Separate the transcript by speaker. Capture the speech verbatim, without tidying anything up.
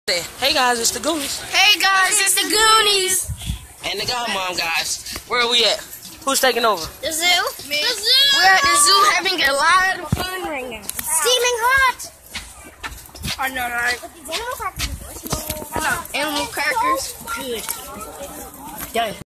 Speaker 1: Hey guys, it's the Goonies.
Speaker 2: Hey guys, it's the Goonies.
Speaker 1: And the Godmom guys. Where are we at? Who's taking over?
Speaker 2: The zoo. Me. The zoo. We're at the zoo having a lot of fun right now. Steaming hot. I know, right? But these animal crackers are marshmallow. I know. Animal crackers. Good. Done.